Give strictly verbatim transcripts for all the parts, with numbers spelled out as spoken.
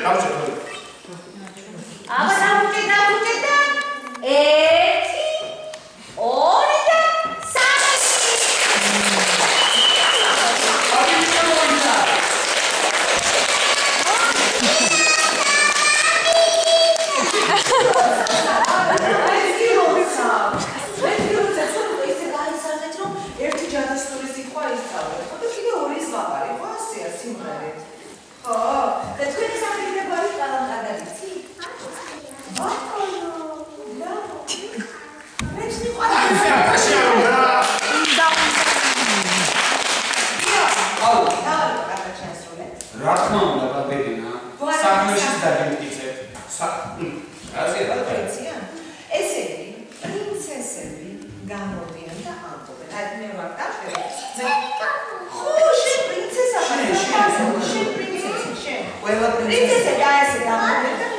აბა დაუჭე დაუჭე და ერთი ორი და სამი ერთი ჯადოსნური სიტყვა ისწავლეთ. ხო და კიდე ორი ზღაპარი ხო ასეა სიმღერით. ხო, და თქვენი სახელმწიფო არის კალანკადად იცი? აკონო. და. მეც მიყვარს. ასე არ უნდა. აუ, დავალ კარგად შეასრულეთ. რა თქმა უნდა, ბაბელინა. საქმეში დაგემტკიცეთ. ასე რა პრინცია? ესე იგი, პრინცესები გამოდიან და ამბობენ. აი მე ვარ კაცები. ხო, შენ პრინცესა ხარ. შენ პრინცესა, შენ. ყველა პრინცესა და ესე გამოდიან და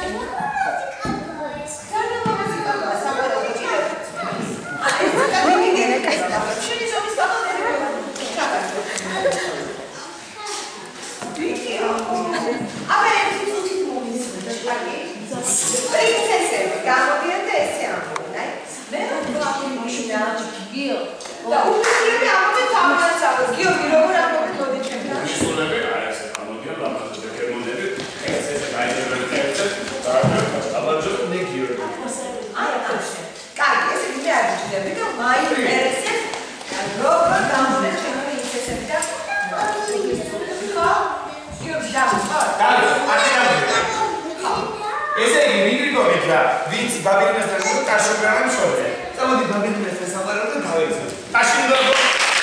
პრინცესები გამოდიან და ესე ამბობენ, აი. მე გიო. და უბრალოდ ამბობენ თამაშს, გიოგი როგორ ამბობენ თოდი ჩემი. ისულები არ ესე გამოდიან, ლამაზად ეკემონები, ესე გაიგებენ ერთად, და აბაჯო ნეგიორი. აი, ასე. კაი, ესე მე არ ვიჭირები და მაინტერესებს როგორ გამოდიან ჩემი პრინცესები და ხო? გიოგი დავა. დავა, ასე ამბობენ. ესე იგი, ვიგრიგორით რა, ვინც ბაბილონასთან იყო კავშირი არ ამშორდა. წამოდი ბაბილონასთან სამყარო და გავეცოთ. კავშირი და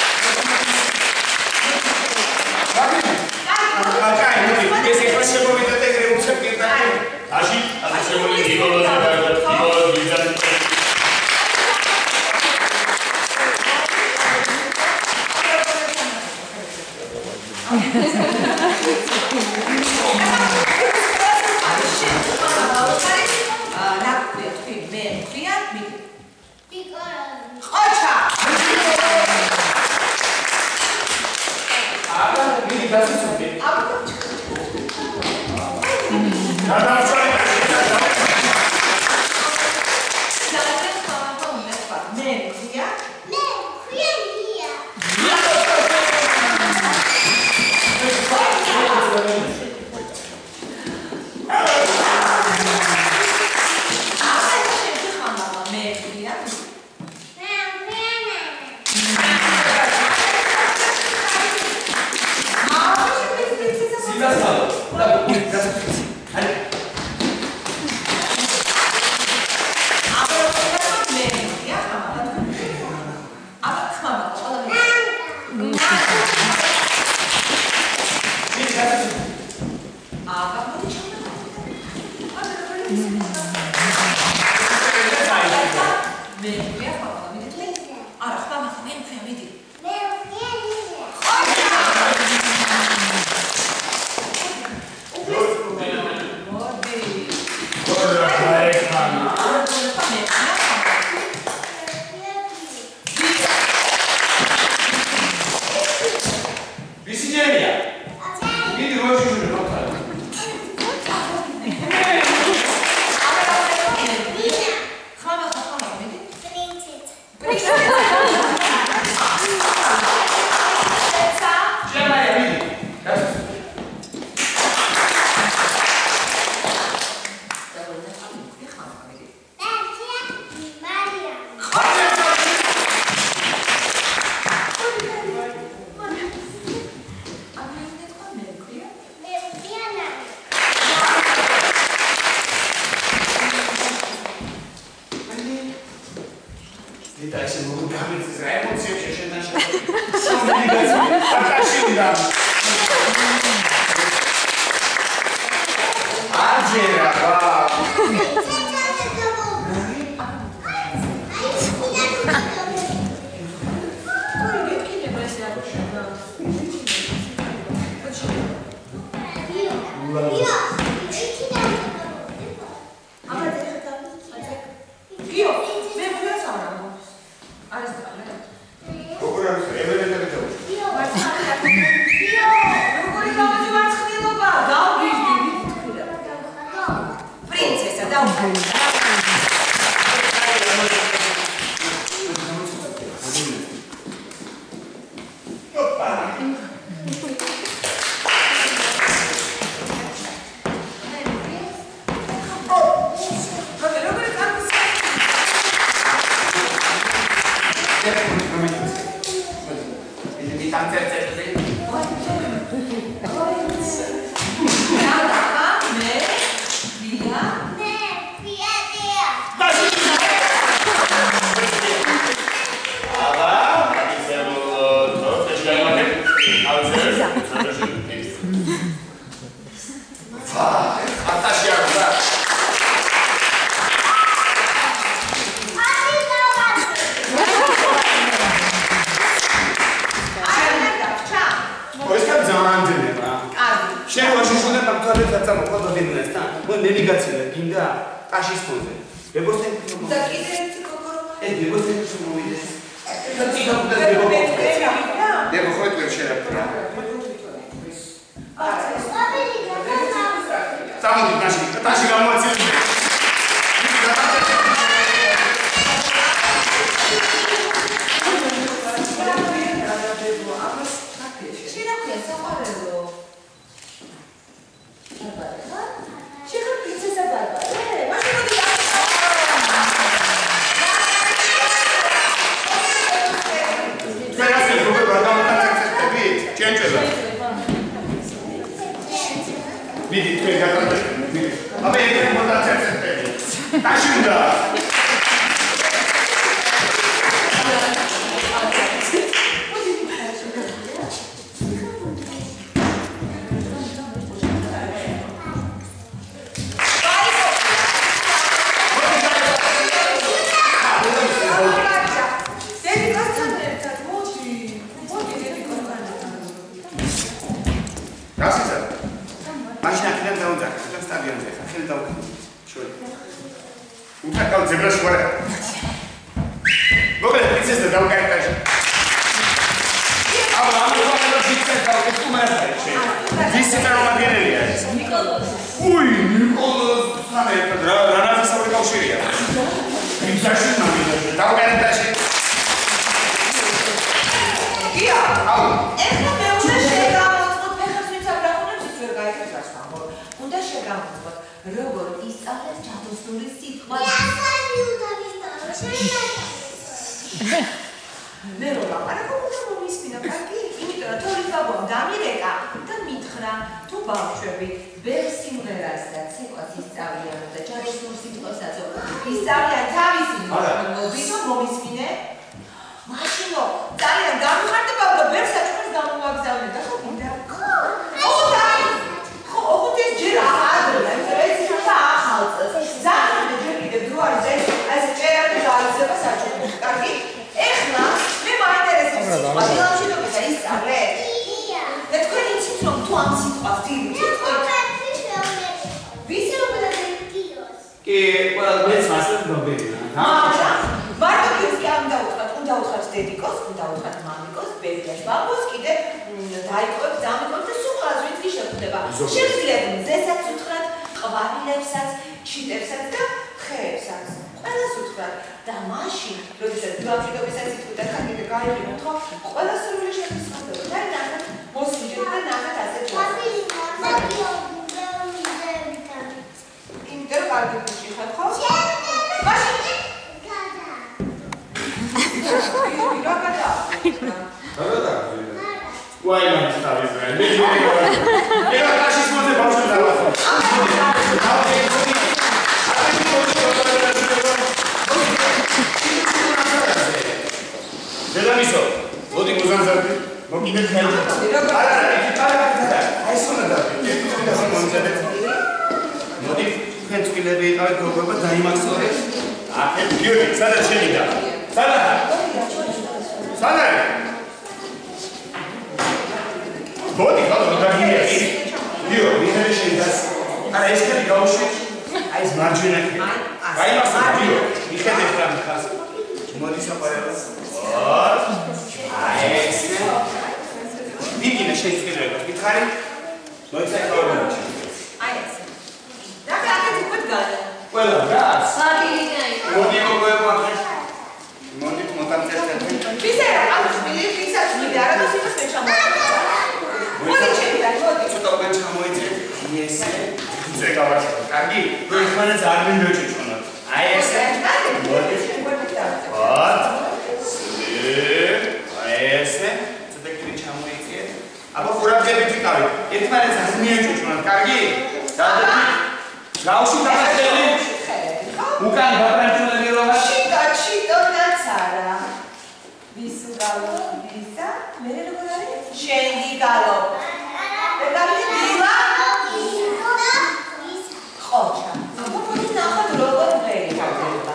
ბაბილონა. კაი, მოდი, ესე იყო შემოვიდეთ ეგრე უცებ კეთილი. აში, ასე შემოვიდი იბოლოს და იბოლოს ვიზა. გიო, როგორი გამოდივარ ხნილობა? გავგიჟდი, ვიცი თქვი და. Well, ხარს? მაგინაი. მოდი მოგეყვანე. მოდი მოტანწერეთ. ვისა რა ამბილი ვისაც მივიდა რა გასიმას მე ჩამოვიდა. მოდი ჩემიდან მოდი. ცოტა მე ჩამოიწე. ესე. ზე გავაკეთე. კარგი. ერთმანეთს არ მინდოჭიჭონოთ. აი ესე. მოდი. ოთ. აი ესე. ცოტა კიდე ჩამოიწე. აბა ყურადღებით ვიყავით. ერთმანეთს არ მიეჭიჭონოთ. კარგი? გადადი. გავში დამახელი. უკან გაბრანჭულები რომ შიტო შიტო ნაცარა. ვისუ გალო ვისა? მე როგორ არის? შენგი გალო. მე გამიდილა. ხოჩა. აბა მოდი ნახოთ როგორ ვეიქადება.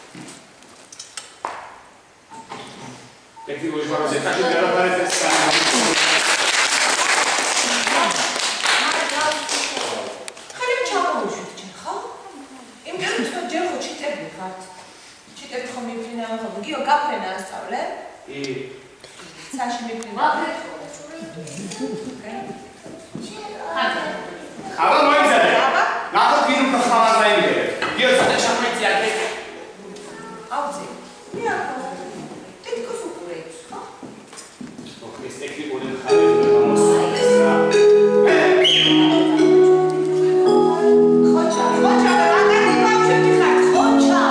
ერთი ვიჟვარზე კაცი გადაბარეთ სამ. გიო გაფრენა ასწავლე? კი. საში მიფრინა. აბა მოიძალე. ნახოთ ვინ უფრო ხავარ დაიგერე. გიო ცოტა ჩამოიწი აქ. აუძე. მე ახლა. თითქოს უკვე ის, ხო? ოქრის ტექნიკური ხალხი გამოსულა. ხოჩა, ხოჩა, რაგანი მაჩეთი ხარ, ხოჩა.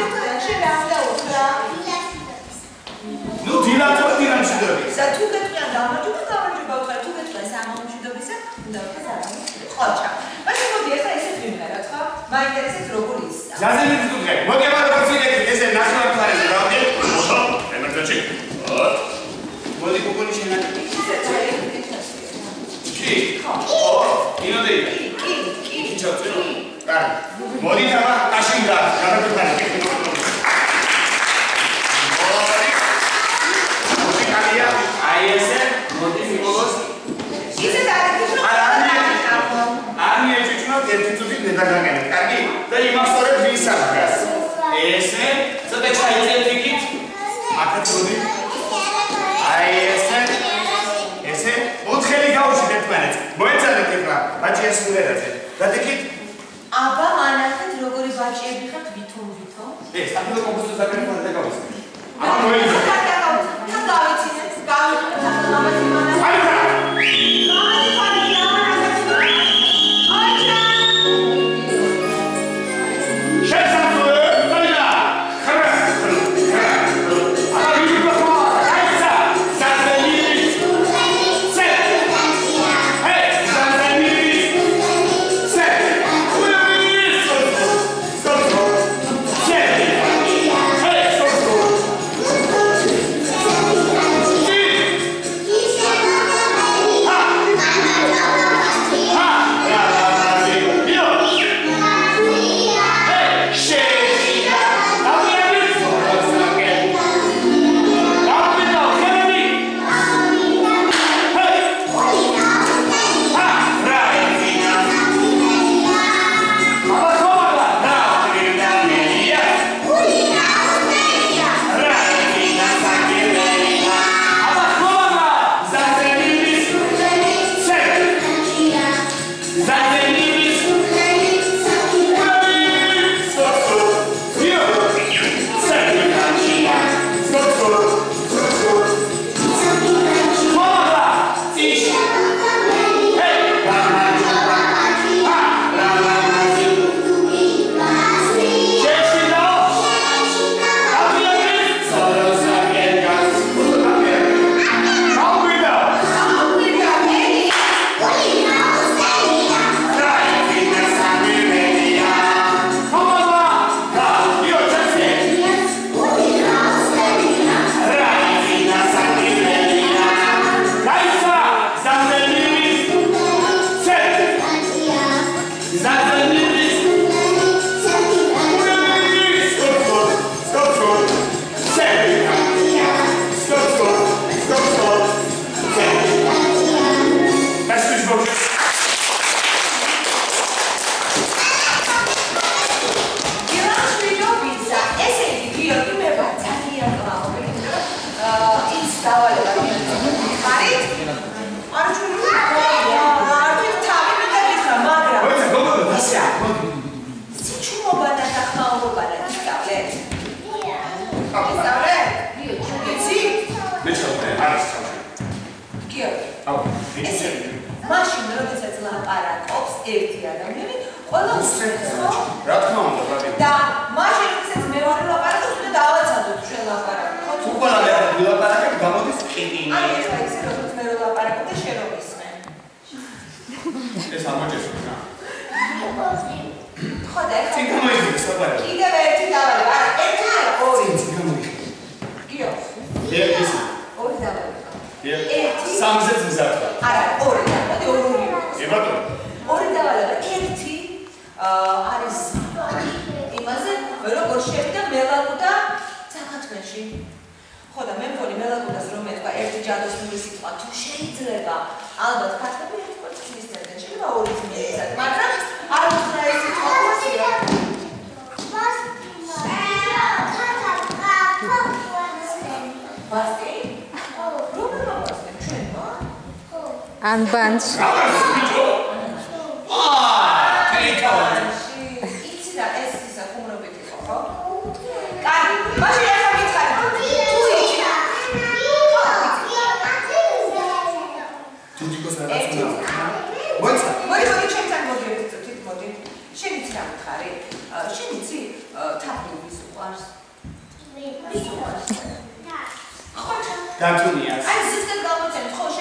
და თუ გეტყვიან გამარჯობა, გამარჯობა უთხარ, თუ გეტყვეს ამ მომშვიდობისა, უნდა ვთქვათ ზარამი. ხოჩა. მაშინ მოდი ახლა ესეთ ვიმღეროთ, ხო? მაინტერესებს როგორი ისაა. ზაზე მივიდე. მოდი აბა როგორც ვიდექით, ესე ნახევარ ფარაზე გავდე. ო, ემერჯენსი. ო. მოდი კუკუნი შენაკი. ისე წაიღე ჩასვი. კი. ხო. ო, ინოდე. კი, კი. ჩავწირო. კარგი. მოდი აბა აშინ და გადაგფარე. მოდი კალია, აი ესე, მოდი მიგოს. ისე დაიწყო. Army ეჭვით ერთი წუთი დაგაგენეთ. კარგი? და იმასწორებ ვისახას. ესე, ცოტა ჩაიწერეთ იქით. აქაც მოდი. აი ესე. ესე, ოთხელი გავუშვით ერთმანეთს. მოეწადეთ ახლა ბაჭიას მულერაზე. დადიქით. აბა მანახეთ როგორი ბაჭიები ხართ ვითომ ვითომ. ეს სტაფილო კომპოზიტორს დაგერმოთ და გავუსწრებ. აბა მოეწადეთ. თან გავიცინეთ, გავიცინეთ ამაზე მანახეთ. აი რა. Unbunch. That's what he has. I just got to go and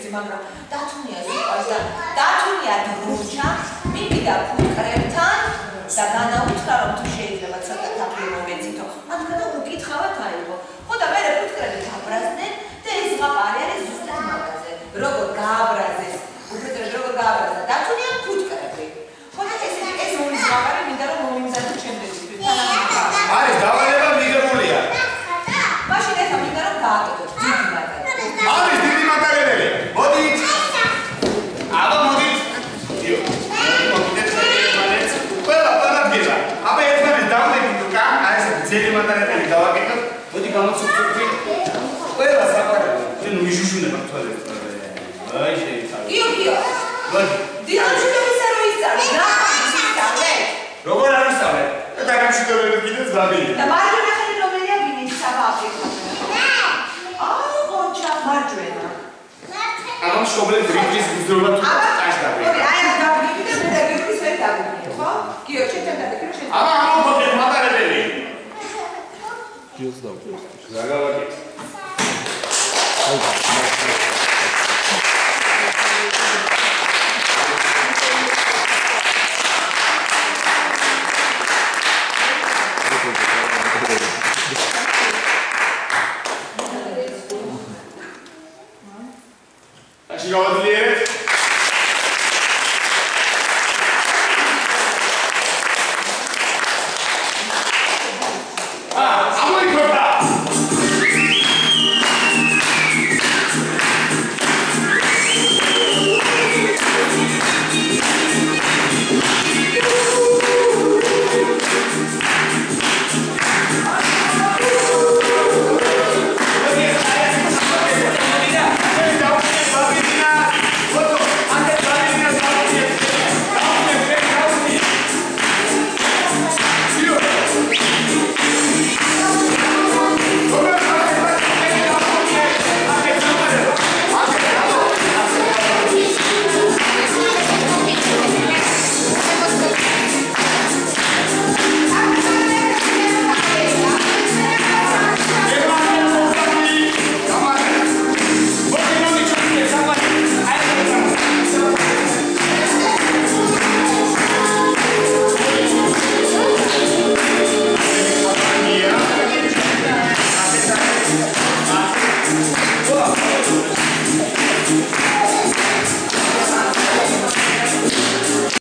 მაგრამ დათუნია სიტყვას და დათუნია დროშა მივიდა ფუტკრებთან და განაუთხრა რომ თუ შეიძლება ცოტა თაფლი მომეცითო მათგან უკითხავად აიღო ხო და მე ფუტკრები დაბრაზდნენ და ეს ზღაპარი არის ზუსტად მაგაზე როგორ გააბრაზეს უბრალოდ როგორ გააბრაზა დათუნია ფუტკრები ხო და ეს ეს ორი ზღაპარი მინდა რომ მომიმზადო ჩემთვის არის დავალება მიღებულია მაშინ ეხა მინდა რომ გააკეთოთ დიდი მატარებელი არის დიდი მატარებელი მოდით აბა მოდით იო მოდით ერთმანეთს ყველა ყველა გიზა აბა ერთმანეთს დავდებით უკა აი ეს ძელი მატარებელი დავაკეთოთ მოდი გამოცუქცუქი ყველა საყარელი ჩვენ ვიშუშუნება თვალებს აი შეიძლება იო იო მოდი დილანჩიტობისა რო ისწავლე რა ისწავლე როგორ არ ისწავლე და დაგამშვიდობები კიდეც გაბილი და მარჯვენა ხელი რომელია ბინით საფაფრიკო აა ხოჭა მარჯვენა აბა შობლე დრიფის გზრობა თუ წაშდაბი ოკეი აი ამ დავგები და მე დაგიფრის ვერ დაგიფრი ხო გიო ჩემთან დაგიფრი შენ აბა ამ მოხეთ მატარებელი ჯილს დავჭერს ზაგავაკეთ Așa că o zi